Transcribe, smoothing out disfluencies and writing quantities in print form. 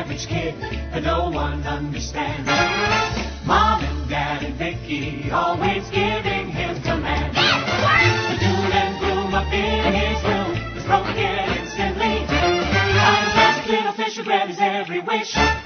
average kid that no one understands. Mom and Dad and Vicky always giving him commands. The doom and gloom up in his room is broken instantly. Time's magic little fish who grant his every wish.